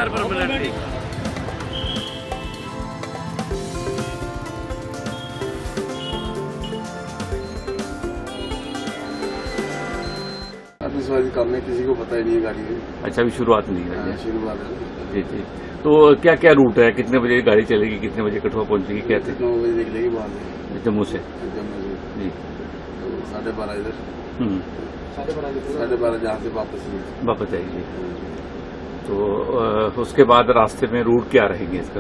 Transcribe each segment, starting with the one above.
यार परमानेंटली। आतिशबाजी काम में किसी को पता ही नहीं है गाड़ी में। अच्छा, अभी शुरुआत नहीं है। शुरुआत है। जी जी। तो क्या क्या रूट है, कितने बजे गाड़ी चलेगी, कितने बजे कठुआ पहुंचेगी, क्या थे? 9 बजे निकलेगी बाहर से, जम्मू से। जी। तो 12:30 इधर, 12:30 जहाँ से वापस आएगी। तो उसके बाद रास्ते में रूट क्या रहेंगे इसका?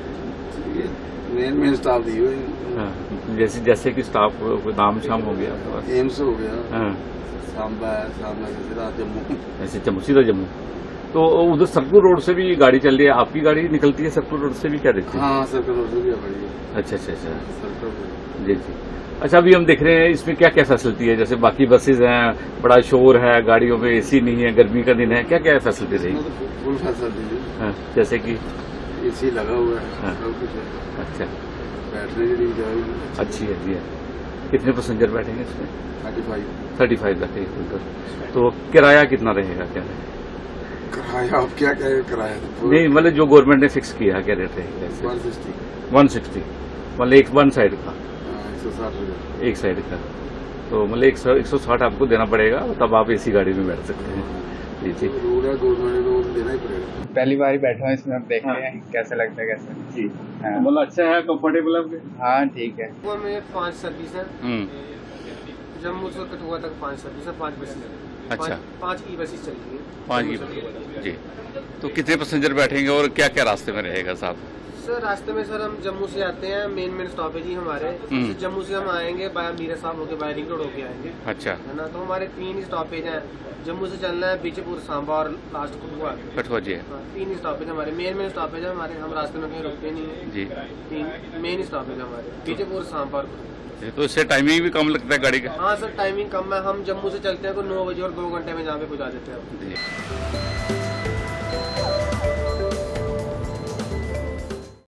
मेन स्टाफ दी हुई। हाँ, जैसे कि स्टाफ नाम शाम हो गया आपके पास? एम्स हो गया। हाँ, सांबा है, सांबा से सीधा जम्मू। ऐसे जम्मू, सीधा जम्मू। तो उधर सरकपुर रोड से भी गाड़ी चल रही है, आपकी गाड़ी निकलती है सरकपुर रोड से भी, क्या देखते हैं? हाँ, सरकपुर रोड से भी बड़ी है। अच्छा अच्छा अच्छा। सरकपुर। जी जी। अच्छा, अभी हम देख रहे हैं इसमें क्या क्या फैसिलिटी है, जैसे बाकी बसेज हैं, बड़ा शोर है, गाड़ियों में एसी नहीं है, गर्मी का दिन है, क्या क्या फैसिलिटी रहेगी? फुल फैसिलिटी है। हाँ, जैसे कि एसी लगा हुआ है। हाँ। सब कुछ है। अच्छा, बैटरी की जगह अच्छी है जी। कितने पैसेंजर बैठेंगे इसमें? 35 बैठेंगे। तो किराया कितना रहेगा, क्या है किराया? आप क्या कहें किराया? नहीं, मतलब जो गवर्नमेंट ने फिक्स किया, क्या रेट रहेगा? 160, मतलब एक वन साइड का। 160 एक साइड का, तो मतलब 160 आपको देना पड़ेगा, तब आप एसी गाड़ी में बैठ सकते हैं। जी जी। गवर्नमेंट को देना ही पड़ेगा। पहली बार ही बैठा हूँ इसमें, अब देखते हैं कैसे लगता है। कैसे जी, हाँ। मतलब अच्छा है, कंफर्टेबल है? हाँ ठीक है। कठुआ में 5 सर्विस है। जम्मू से कठुआ तक 5 सर्विस है, 5 बसेस है। अच्छा, 5 ई बसेस चल रही है। 5 की। जी। तो कितने पैसेंजर बैठेंगे और क्या क्या रास्ते में रहेगा साहब? सर रास्ते में सर हम जम्मू से आते हैं, मेन स्टॉपेज ही हमारे। जम्मू से हम आएंगे बाया मीरा साहब होके, बाया रिंग रोड होके आएंगे। अच्छा, है ना। तो हमारे 3 स्टॉपेज हैं। जम्मू से चलना है बीजेपुर, सांबा और लास्ट कठुआ जी। 3 स्टॉपेज हमारे, मेन स्टॉपेज है हमारे। हम रास्ते में कहीं रुकते नहीं है जी। 3 मेन स्टॉपेज हमारे, बीजेपुर, सांबा और। तो इससे टाइमिंग भी कम लगता है गाड़ी का? हाँ सर, टाइमिंग कम है। हम जम्मू से चलते हैं तो 9 बजे और 2 घंटे में जहाँ पे पहुँचा देते हैं। जी।